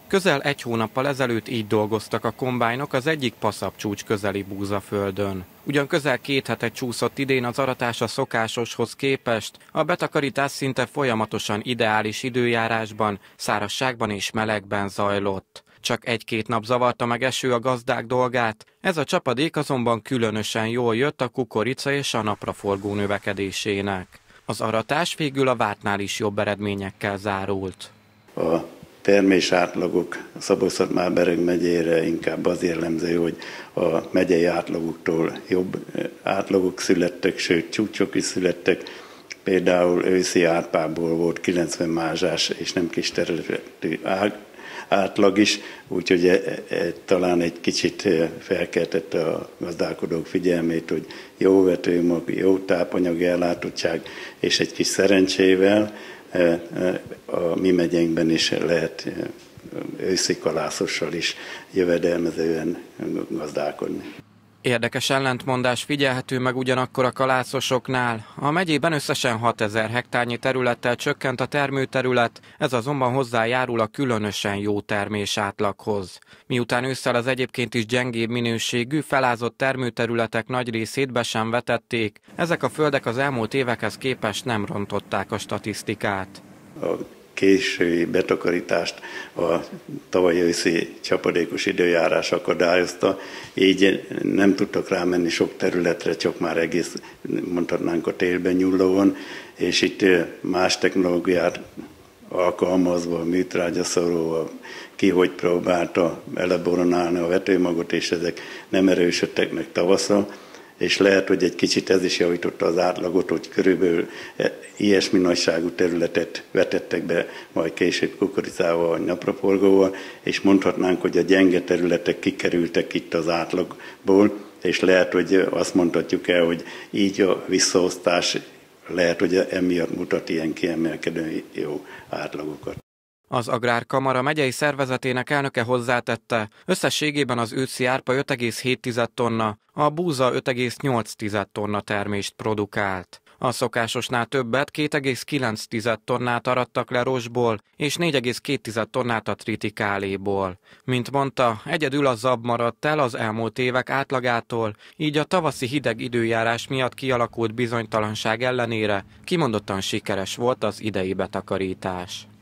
Közel egy hónappal ezelőtt így dolgoztak a kombájnok az egyik Paszapcsúcs közeli búzaföldön. Ugyan közel 2 hete csúszott idén az aratás a szokásoshoz képest, a betakarítás szinte folyamatosan ideális időjárásban, szárazságban és melegben zajlott. Csak 1-2 nap zavarta meg eső a gazdák dolgát, ez a csapadék azonban különösen jól jött a kukorica és a napraforgó növekedésének. Az aratás végül a vártnál is jobb eredményekkel zárult. A termés átlagok Szabolcs-Szatmár-Bereg megyére inkább az jellemző, hogy a megyei átlagoktól jobb átlagok születtek, sőt csúcsok is születtek. Például őszi árpából volt 90 mázsás és nem kis területű átlag is, úgyhogy talán egy kicsit felkeltette a gazdálkodók figyelmét, hogy jó vetőmag, jó tápanyagi ellátottság és egy kis szerencsével a mi megyénkben is lehet őszi kalászossal is jövedelmezően gazdálkodni. Érdekes ellentmondás figyelhető meg ugyanakkor a kalászosoknál. A megyében összesen 6000 hektárnyi területtel csökkent a termőterület, ez azonban hozzájárul a különösen jó termés átlaghoz. Miután ősszel az egyébként is gyengébb minőségű, felázott termőterületek nagy részét be sem vetették, ezek a földek az elmúlt évekhez képest nem rontották a statisztikát. A késői betakarítást a tavaly őszi csapadékos időjárás akadályozta, így nem tudtak rámenni sok területre, csak már egész, mondhatnánk, a télben nyúlóan, és itt más technológiát alkalmazva, műtrágyaszoróval, ki hogy próbálta eleboronálni a vetőmagot, és ezek nem erősödtek meg tavasszal, és lehet, hogy egy kicsit ez is javította az átlagot, hogy körülbelül ilyesmi nagyságú területet vetettek be, majd később kukoricával vagy napraforgóval, és mondhatnánk, hogy a gyenge területek kikerültek itt az átlagból, és lehet, hogy azt mondhatjuk el, hogy így a visszaosztás lehet, hogy emiatt mutat ilyen kiemelkedő jó átlagokat. Az Agrárkamara megyei szervezetének elnöke hozzátette, összességében az őszi árpa 5,7 tonna, a búza 5,8 tonna termést produkált. A szokásosnál többet, 2,9 tonnát arattak le rosból, és 4,2 tonnát a tritikáléból. Mint mondta, egyedül a zab maradt el az elmúlt évek átlagától, így a tavaszi hideg időjárás miatt kialakult bizonytalanság ellenére kimondottan sikeres volt az idei betakarítás.